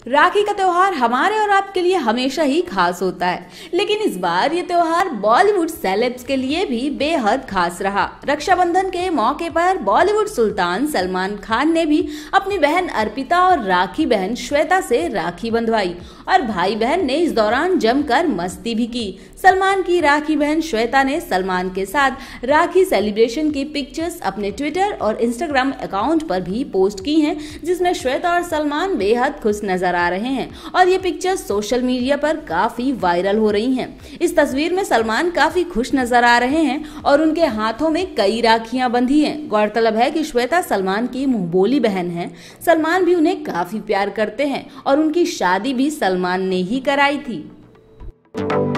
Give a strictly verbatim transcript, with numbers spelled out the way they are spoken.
राखी का त्योहार हमारे और आपके लिए हमेशा ही खास होता है, लेकिन इस बार ये त्योहार बॉलीवुड सेलेब्स के लिए भी बेहद खास रहा। रक्षाबंधन के मौके पर बॉलीवुड सुल्तान सलमान खान ने भी अपनी बहन अर्पिता और राखी बहन श्वेता से राखी बंधवाई और भाई बहन ने इस दौरान जमकर मस्ती भी की। सलमान की राखी बहन श्वेता ने सलमान के साथ राखी सेलिब्रेशन की पिक्चर्स अपने ट्विटर और इंस्टाग्राम अकाउंट पर भी पोस्ट की हैं, जिसमें श्वेता और सलमान बेहद खुश नजर आ रहे हैं और ये पिक्चर्स सोशल मीडिया पर काफी वायरल हो रही हैं। इस तस्वीर में सलमान काफी खुश नजर आ रहे हैं और उनके हाथों में कई राखियां बंधी हैं। गौरतलब है कि श्वेता सलमान की मुंहबोली बहन है। सलमान भी उन्हें काफी प्यार करते हैं और उनकी शादी भी सलमान ने ही कराई थी।